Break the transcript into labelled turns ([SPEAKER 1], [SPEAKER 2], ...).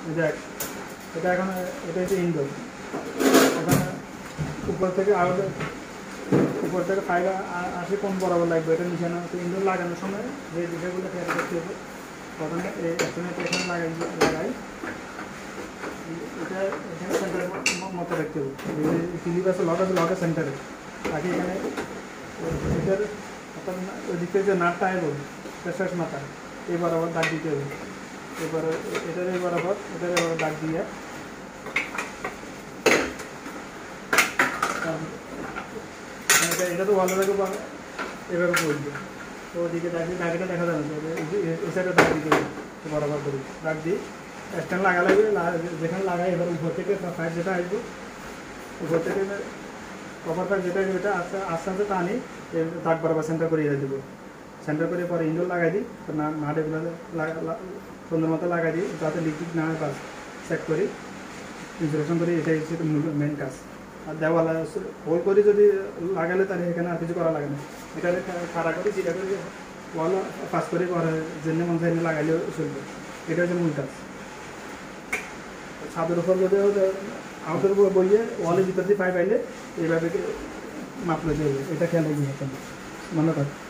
[SPEAKER 1] দেখ এটা এখন এটা হচ্ছে ইনডোর। এখানে উপর থেকে পাইপ আসে কোন বরাবর লাগবে এটা নিচে না। তো ইনডোর লাগানোর সময় যে বিষয়গুলো খেয়াল করতে হবে, প্রথমে এখানে লাগাই এটা এখানে সেন্টারের মতো রাখতে হবে। ক্লিপ আছে, লক আছে, লকের সেন্টারে তাকে এখানে এটার ওই দিক থেকে যে নাটটা আসবো শেষ মাথা এই বরাবর দাগ দিতে হবে। এবারে এটার বরাবর দাগ দিয়ে এটা তো ভালো লাগে এভাবে করবে। তো ওদিকে দাগিটা দেখা যাবে এই সাইডে দাগ দিতে হবে বরাবর করে দাগ দিই স্ট্যান্ড লাগালে যেখানে লাগাই এবার উপর থেকে পাইপ যেটা আসবো উপর থেকে কভার পাইপ যেটা আসবে এটা আস্তে আস্তে টানি দাগ বরাবর সেন্টার করে দেবো। সেন্টার করে পরে ইনডোর লাগাই দিই, নাটেগুলো সুন্দর মতো লাগাই দিই যাতে লিকুইড না হয়, বাস চেক করি ইনস্টলেশন করি। এটাই হচ্ছে মেন কাজ। আর দেওয়াল হোল করে যদি লাগালে তাহলে এখানে আর কিছু করা লাগে না। এখানে খাড়া করে চিটা করে ওয়াল পাস করে জন্য মন চাইলে লাগাইলেও চলবে। এটা হচ্ছে মূল কাজ। ছাদের উপর যদি আউটের উপর বইয়ে ওয়ালের ভিতর দিয়ে পাইপ আইলে এইভাবে মাপ লইতে হবে। এটা খেয়াল রাখবি মনে কর।